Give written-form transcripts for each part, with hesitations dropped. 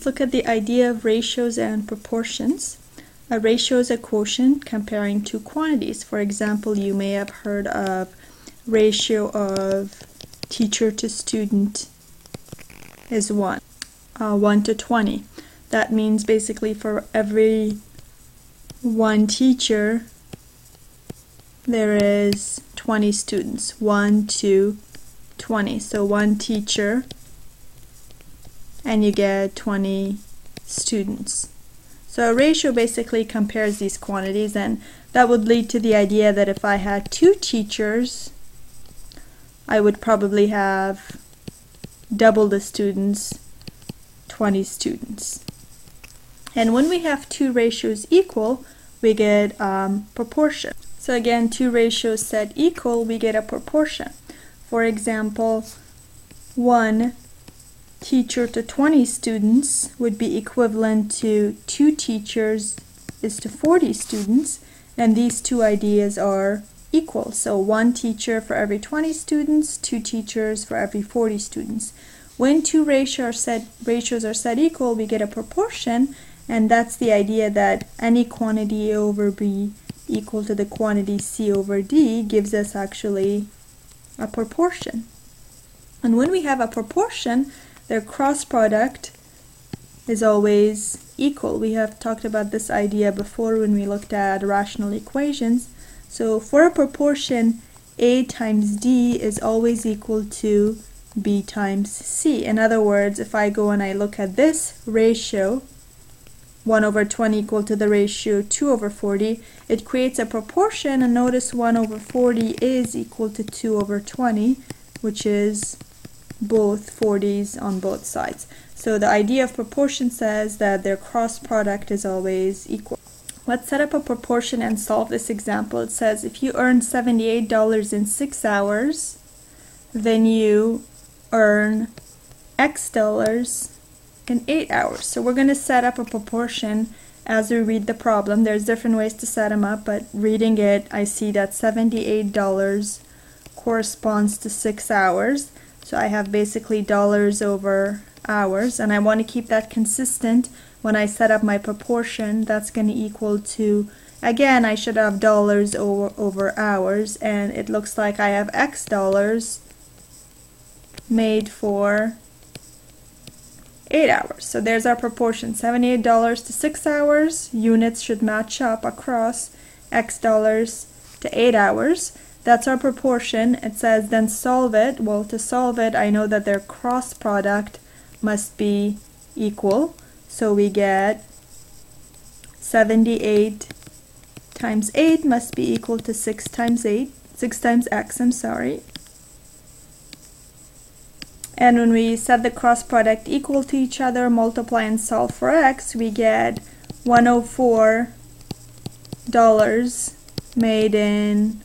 look at the idea of ratios and proportions. A ratio is a quotient comparing two quantities. For example, you may have heard of ratio of teacher to student is 1 to 20. That means basically for every one teacher there is 20 students, 1 to 20. So one teacher and you get 20 students. So a ratio basically compares these quantities, and that would lead to the idea that if I had two teachers, I would probably have double the students, 20 students. And when we have two ratios equal, we get proportion. So again, two ratios set equal, we get a proportion. For example, 1 teacher to 20 students would be equivalent to 2 teachers is to 40 students, and these two ideas are equal. So 1 teacher for every 20 students, 2 teachers for every 40 students. When two ratios are set equal, we get a proportion, and that's the idea that any quantity A over B equal to the quantity C over D gives us actually a proportion. And when we have a proportion, their cross product is always equal. We have talked about this idea before when we looked at rational equations. So for a proportion, A times D is always equal to B times C. In other words, if I go and I look at this ratio, 1 over 20 equal to the ratio 2 over 40, it creates a proportion, and notice 1 over 40 is equal to 2 over 20, which is both 40s on both sides. So the idea of proportion says that their cross product is always equal. Let's set up a proportion and solve this example. It says if you earn $78 in 6 hours, then you earn X dollars in 8 hours. So we're going to set up a proportion as we read the problem. There's different ways to set them up, but reading it, I see that $78 corresponds to 6 hours. So I have basically dollars over hours, and I want to keep that consistent when I set up my proportion. That's going to equal to, again, I should have dollars over hours, and it looks like I have X dollars made for 8 hours. So there's our proportion, $78 to 6 hours. Units should match up across X dollars to 8 hours. That's our proportion. It says then solve it. Well, to solve it, I know that their cross product must be equal. So we get 78 times 8 must be equal to 6 times X, I'm sorry. And when we set the cross product equal to each other, multiply and solve for X, we get $104 made in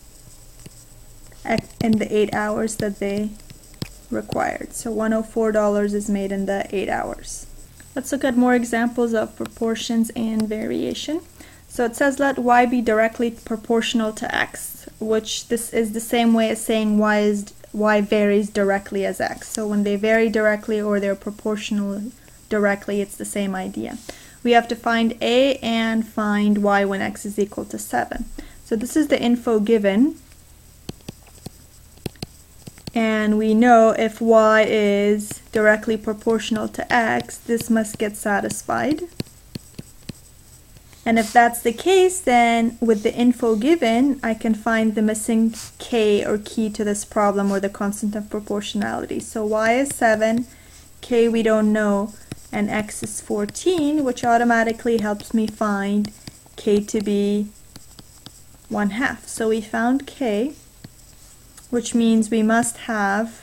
the 8 hours that they required. So $104 is made in the 8 hours. Let's look at more examples of proportions and variation. So it says let y be directly proportional to x, which this is the same way as saying y varies directly as x. So when they vary directly or they're proportional directly, it's the same idea. We have to find a and find y when x is equal to 7. So this is the info given. And we know if y is directly proportional to x, this must get satisfied. And if that's the case, then with the info given, I can find the missing k or key to this problem, or the constant of proportionality. So y is 7, k we don't know, and x is 14, which automatically helps me find k to be 1/2. So we found k, which means we must have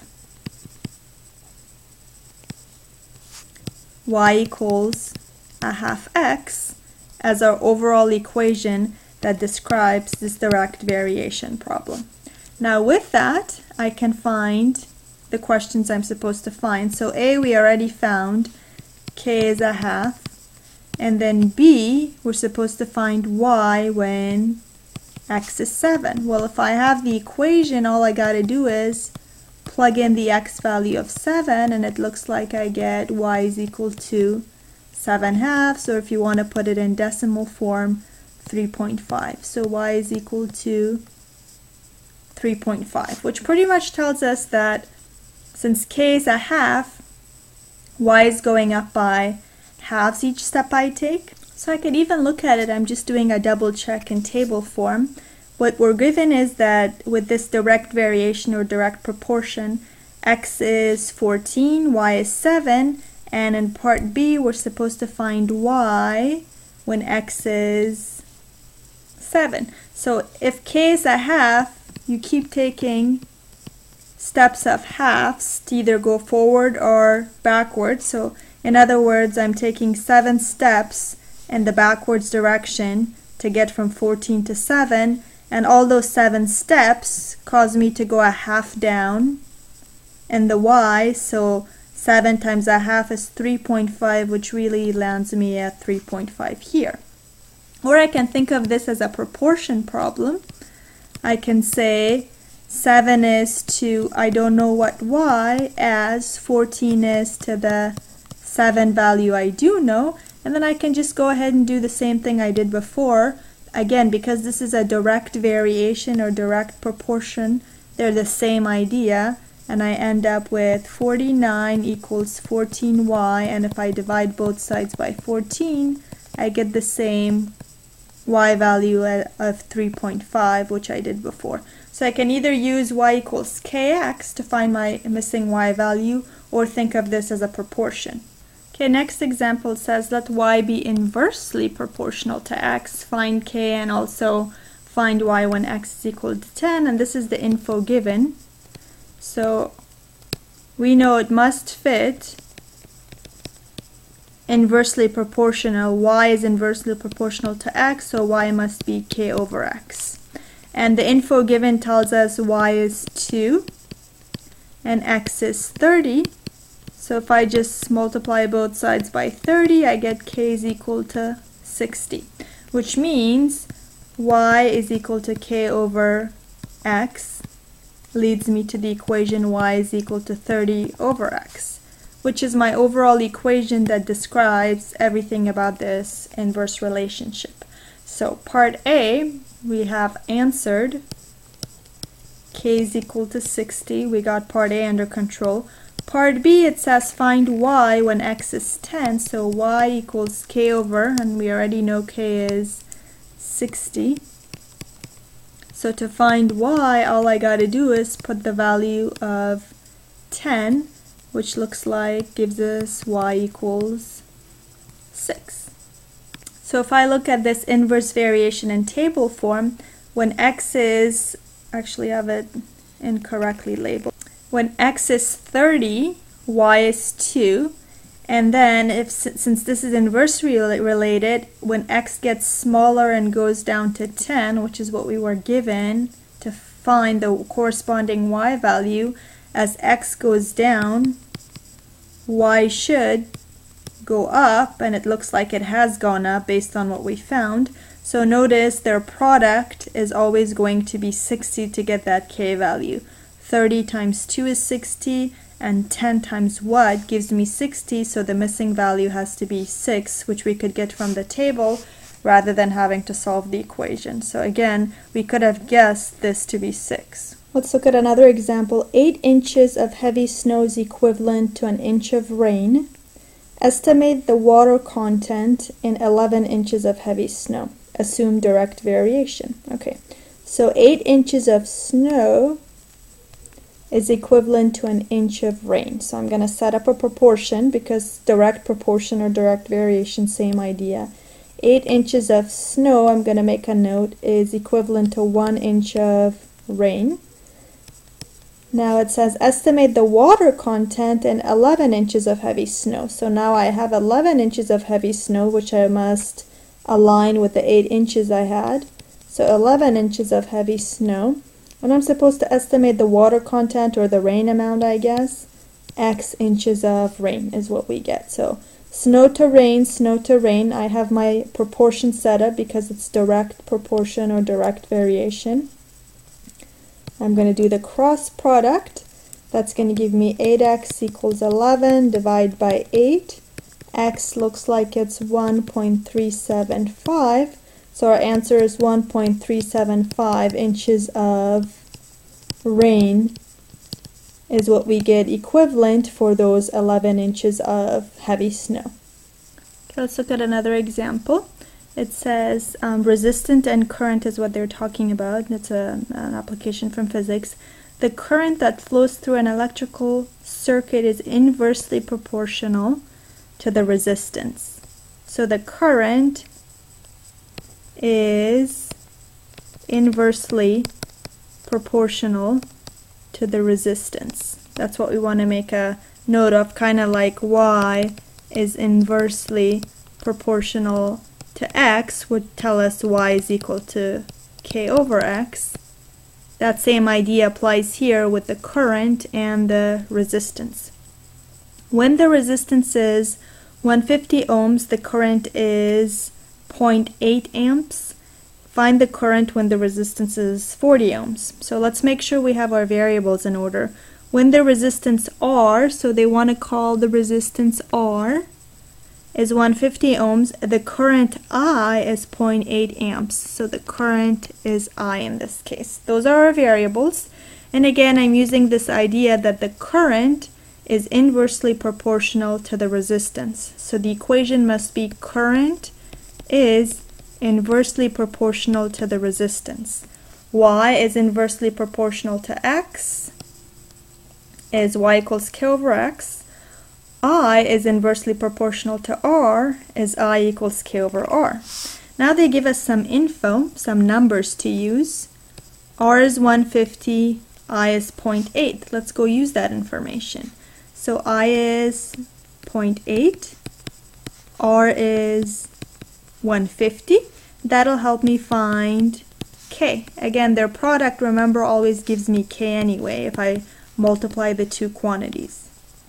y equals 1/2 x as our overall equation that describes this direct variation problem. Now with that, I can find the questions I'm supposed to find. So A, we already found, k is 1/2, and then B, we're supposed to find y when x is 7. Well, if I have the equation, all I gotta do is plug in the x value of 7, and it looks like I get y is equal to 7/2. Or if you want to put it in decimal form, 3.5. So y is equal to 3.5, which pretty much tells us that since k is a half, y is going up by halves each step I take. So I could even look at it, I'm just doing a double check in table form. What we're given is that with this direct variation or direct proportion, x is 14, y is 7, and in part B we're supposed to find y when x is 7. So if k is a half, you keep taking steps of halves to either go forward or backwards. So in other words, I'm taking 7 steps in the backwards direction to get from 14 to 7, and all those 7 steps cause me to go a half down in the y, so 7 times a half is 3.5, which really lands me at 3.5 here. Or I can think of this as a proportion problem. I can say 7 is to I don't know what y, as 14 is to the 7 value I do know, and then I can just go ahead and do the same thing I did before. Again, because this is a direct variation or direct proportion, they're the same idea, and I end up with 49 equals 14y, and if I divide both sides by 14, I get the same y value of 3.5, which I did before. So I can either use y equals kx to find my missing y value, or think of this as a proportion. Okay, next example says let y be inversely proportional to x, find k, and also find y when x is equal to 10, and this is the info given. So we know it must fit inversely proportional. Y is inversely proportional to x, so y must be k over x. And the info given tells us y is 2 and x is 30. So if I just multiply both sides by 30, I get k is equal to 60, which means y is equal to k over x leads me to the equation y is equal to 30 over x, which is my overall equation that describes everything about this inverse relationship. So part A, we have answered k is equal to 60. We got part A under control. Part B, it says find y when x is 10, so y equals k over, and we already know k is 60. So to find y, all I got to do is put the value of 10, which looks like gives us y equals 6. So if I look at this inverse variation in table form, when x is, actually I have it incorrectly labeled. When x is 30, y is 2, and then since this is inversely related, when x gets smaller and goes down to 10, which is what we were given to find the corresponding y value, as x goes down, y should go up, and it looks like it has gone up based on what we found. So notice their product is always going to be 60 to get that k value. 30 times 2 is 60, and 10 times what gives me 60, so the missing value has to be 6, which we could get from the table rather than having to solve the equation. So again, we could have guessed this to be 6. Let's look at another example. 8 inches of heavy snow is equivalent to an inch of rain. Estimate the water content in 11 inches of heavy snow. Assume direct variation. Okay, so 8 inches of snow is equivalent to an inch of rain. So I'm going to set up a proportion because direct proportion or direct variation, same idea. 8 inches of snow, I'm going to make a note, is equivalent to 1 inch of rain. Now it says estimate the water content in 11 inches of heavy snow. So now I have 11 inches of heavy snow, which I must align with the 8 inches I had. So 11 inches of heavy snow. And I'm supposed to estimate the water content or the rain amount, I guess. X inches of rain is what we get. So snow to rain, I have my proportion set up because it's direct proportion or direct variation. I'm going to do the cross product. That's going to give me 8x equals 11 divided by 8. X looks like it's 1.375. So our answer is 1.375 inches of rain is what we get equivalent for those 11 inches of heavy snow. Okay, let's look at another example. It says resistant and current is what they're talking about. It's an application from physics. The current that flows through an electrical circuit is inversely proportional to the resistance. So the current is inversely proportional to the resistance. That's what we want to make a note of, kind of like y is inversely proportional to x would tell us y is equal to k over x. That same idea applies here with the current and the resistance. When the resistance is 150 ohms, the current is 0.8 amps. Find the current when the resistance is 40 ohms. So let's make sure we have our variables in order. When the resistance R, so they want to call the resistance R, is 150 ohms, the current I is 0.8 amps. So the current is I in this case. Those are our variables. And again, I'm using this idea that the current is inversely proportional to the resistance. So the equation must be current is inversely proportional to the resistance. Y is inversely proportional to X is Y equals K over X. I is inversely proportional to R is I equals K over R. Now they give us some info, some numbers to use. R is 150, I is 0.8. Let's go use that information. So I is 0.8, R is 150. That'll help me find K. Again, their product, remember, always gives me K anyway if I multiply the two quantities.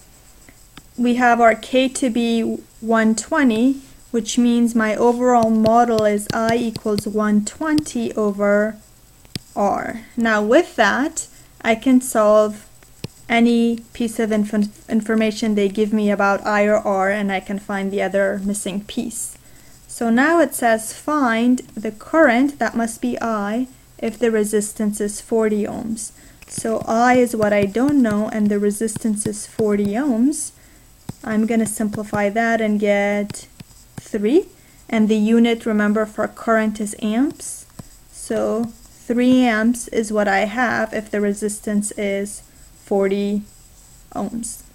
We have our K to be 120, which means my overall model is I equals 120 over R. Now with that, I can solve any piece of information they give me about I or R, and I can find the other missing piece. So now it says find the current, that must be I, if the resistance is 40 ohms. So I is what I don't know, and the resistance is 40 ohms. I'm going to simplify that and get 3. And the unit, remember, for current is amps. So 3 amps is what I have if the resistance is 40 ohms.